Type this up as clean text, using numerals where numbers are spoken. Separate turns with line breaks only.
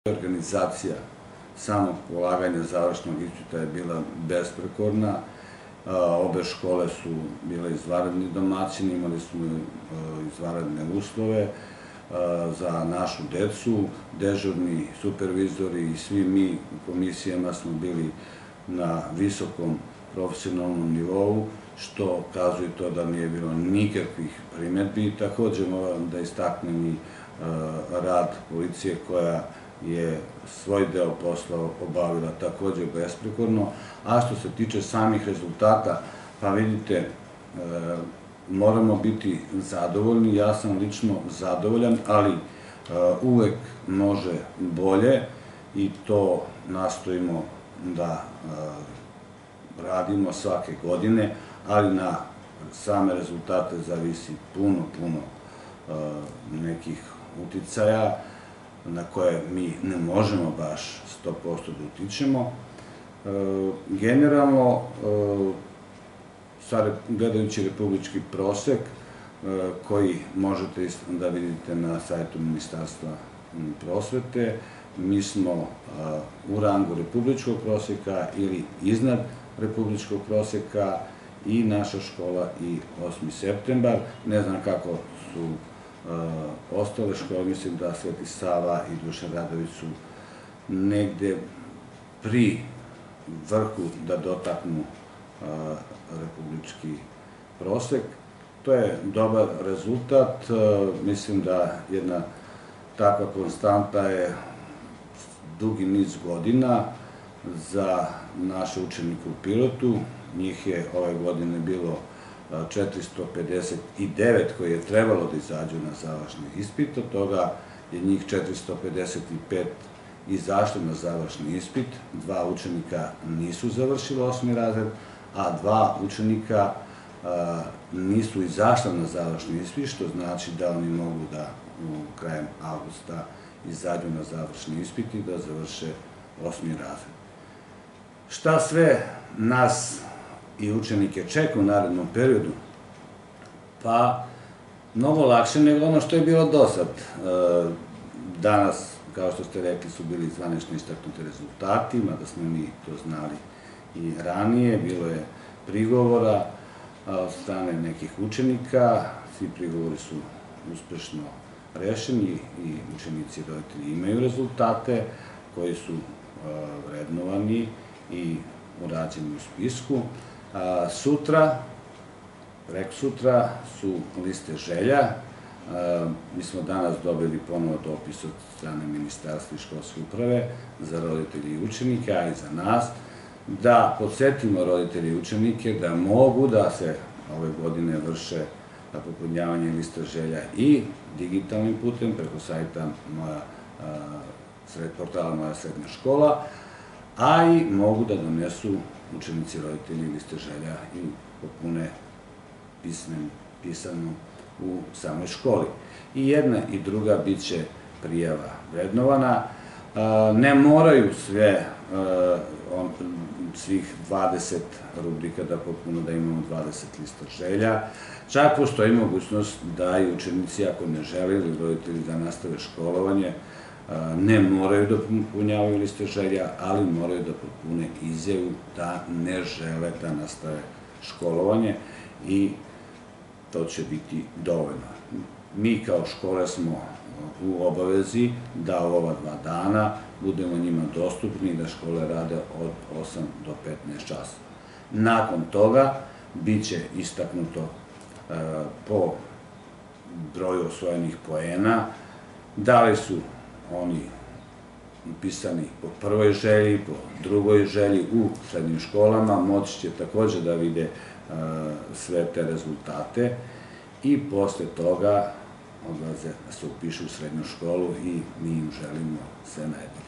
Organizacija samog polaganja završnog ispita je bila besprekorna. Obe škole su bile izvanredni domaćini, imali smo izvanredne uslove za našu decu. Dežurni supervizori i svi mi u komisijama smo bili na visokom profesionalnom nivou, što kazuje to da nije bilo nikakvih primedbi. Takođe moram da istaknem i rad policije koja je svoj deo posla obavila takođe besprekorno, a što se tiče samih rezultata, pa vidite, moramo biti zadovoljni, ja sam lično zadovoljan, ali uvek može bolje i to nastojimo da radimo svake godine, ali na same rezultate zavisi puno nekih uticaja na koje mi ne možemo baš 100% da utičemo. Generalno, sad gledajući republički prosek, koji možete da vidite na sajtu Ministarstva prosvete, mi smo u rangu republičkog proseka ili iznad republičkog proseka i naša škola i 8. septembar. Ne znam kako su ostale škole, mislim da Sveti Sava i Dušan Radović su negde pri vrhu da dotaknu republički prosek. To je dobar rezultat, mislim da jedna takva konstanta je dugi niz godina za naše učenike u Pirotu. Njih je ove godine bilo 459 koji je trebalo da izađu na završni ispit, od toga je njih 455 izašlo na završni ispit, 2 učenika nisu završili 8. razred, a 2 učenika nisu izašla na završni ispit, što znači da oni mogu da krajem avgusta izađu na završni ispit i da završe 8. razred. Šta sve nas i učenike čeka u narednom periodu? Pa, mnogo lakše nego ono što je bilo do sad. Danas, kao što ste rekli, su bili zvanično istaknuti rezultati, mada smo mi to znali i ranije. Bilo je prigovora od strane nekih učenika, svi prigovori su uspešno rešeni i učenici i roditelji imaju rezultate koji su vrednovani i urađeni u spisku. Sutra, preksutra su liste želja. Mi smo danas dobili ponovo dopis od strane Ministarstva i školske uprave za roditelji i učenike, a i za nas, da podsetimo roditelji i učenike da mogu da se ove godine vrše popunjavanje lista želja i digitalnim putem preko sajta portala Moja srednja škola, a i mogu da donesu učenici i roditelji liste želja i popune pisano u samoj školi. I jedna i druga bit će prijava vrednovana. Ne moraju svih 20 rubrika da popunu, da imamo 20 lista želja. Čak postoji mogućnost da i učenici, ako ne žele ili roditelji da nastave školovanje, ne moraju da popunjavaju liste želja, ali moraju da popune izjavu da ne žele da nastave školovanje i to će biti dovoljno. Mi kao škole smo u obavezi da ova 2 dana budemo njima dostupni i da škole rade od 8 do 15 časova. Nakon toga bit će istaknuto po broju osvojenih poena, da li su oni upisani po prvoj želji, po drugoj želji u srednjim školama, moći će takođe da vide sve te rezultate i posle toga odlaze da se upišu u srednju školu i mi im želimo sve najbolje.